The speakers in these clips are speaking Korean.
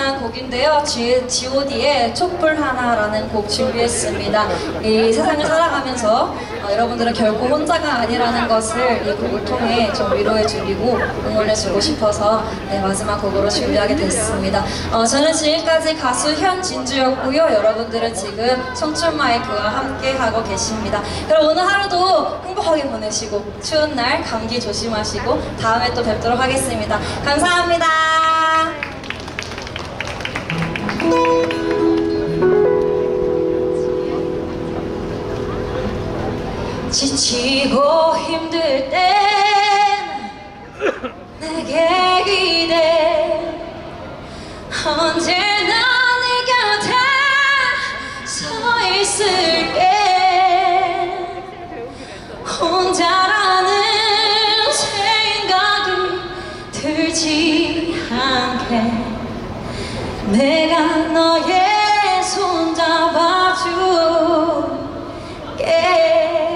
신청한 곡인데요. G.O.D의 촛불 하나라는 곡 준비했습니다. 이 세상을 살아가면서 여러분들은 결코 혼자가 아니라는 것을 이 곡을 통해 좀 위로해주고 응원해주고 싶어서 마지막 곡으로 준비하게 됐습니다. 저는 지금까지 가수 현진주였고요. 여러분들은 지금 청춘 마이크와 함께 하고 계십니다. 그럼 오늘 하루도 행복하게 보내시고 추운 날 감기 조심하시고 다음에 또 뵙도록 하겠습니다. 감사합니다. 지치고 힘들 땐 내게 기대 언제나 네 곁에 서 있을게 혼자라는 생각이 들지 않게 내가 너의 손 잡아줄게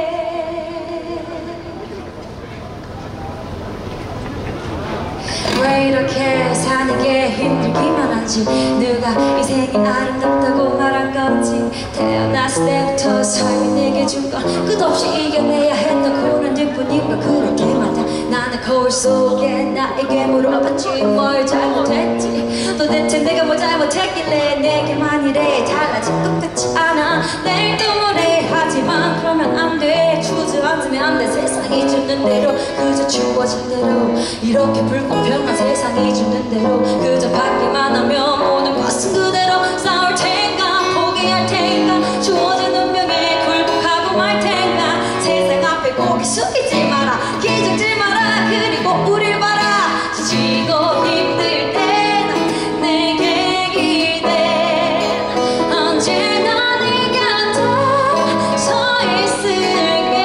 왜 이렇게 사는 게 힘들기만 한지 누가 이 세계 아름답다고 말한 건지 태어났을 때부터 삶이 내게 준 건 끝없이 이겨내야 했던 고난들뿐인 걸 그렇게 말야 나는 거울 속에 나에게 물어봤지 뭘 잘못했지 도대체 내가 뭘 잘못했길래 내게만 이래 달라진 것 같지 않아 내일 또 모레 하지만 그러면 안돼 주저앉으면 안돼 세상이 주는 대로 그저 주어진 대로 이렇게 불공평한 세상이 주는 대로 그저 받기만 하면 모든 것은 그대로 싸울 텐가 포기할 텐가 주어진 운명에 굴복하고 말 텐가 세상 앞에 고개 숙이지 마라 기죽지 마라 그리고 우릴 봐라 지치고 힘들 땐 내게 기대 언제나 네 곁에 서 있을게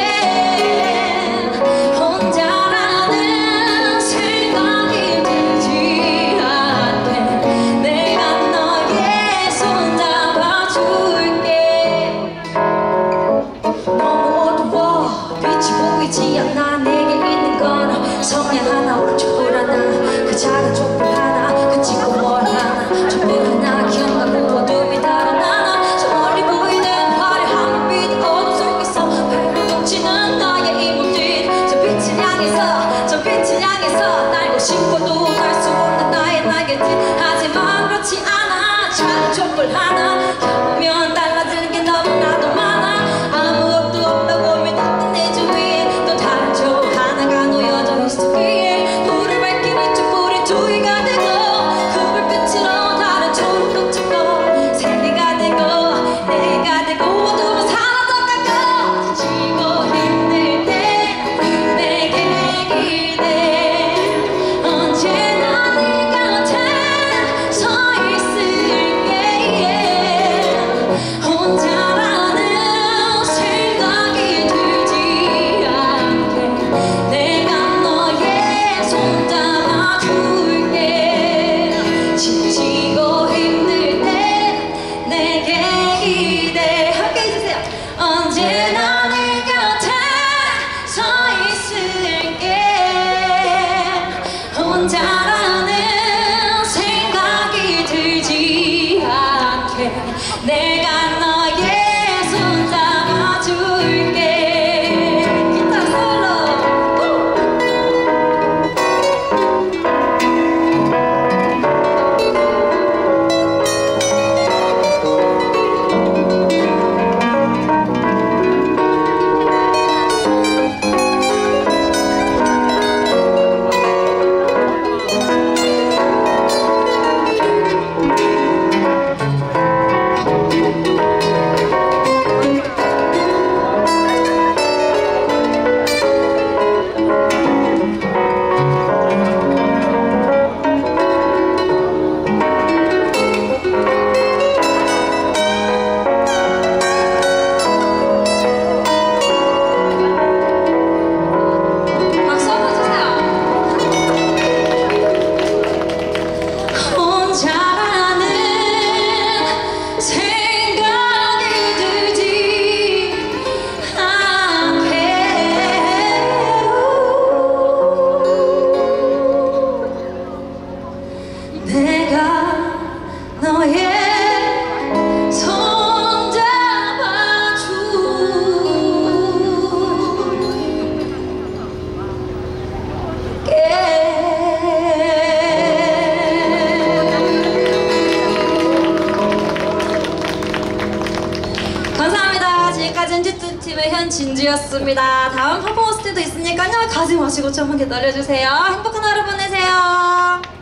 혼자라는 생각이 들지 않게 내가 너의 손 잡아줄게 너무 어두워 빛이 보이지 않아 내게 있는 건 성냥 하나와 촛불 하나 그 작은 촛불 하나 그치고 뭘 하나 촛불 하나 기억나고 어둠이 달아나나 저 멀리 보이는 화려한 빛 어둠 속에서 회를 덮치는 나의 이 몸짓 저 빛을 향해서 날고 싶어도 날 수 없는 나의 날개짓 하지만 그렇지 않아 작은 촛불 하나 켜보면 달라지는 게 너무나도 많아 아무것도 없다고 믿었던 내 주위에 또 다른 저 하나가 놓여져 있었기에 불을 밝히는 촛불이 두 개가 되고 그 불빛으로 다른 초록도 찍고 세 개가 되고 내가 되고 어둠은 사라져가고 지치고 힘들 때 내게 기대 언제나 네 곁에 서 있을게 혼자라는 생각이 들지 않게 내가 너의 손 잡아줄게 지치고 힘들 때 내게 기대 함께 해주세요 언제나 네 곁에 서 있을게 혼자라는 생각이 들지 않게 내가 너의 손 잡아줄게 기타 솔로 지금까지 NCT 팀의 현진주였습니다. 다음 퍼포먼스 때도 있으니까요. 가지 마시고 좀만 기다려주세요. 행복한 하루 보내세요.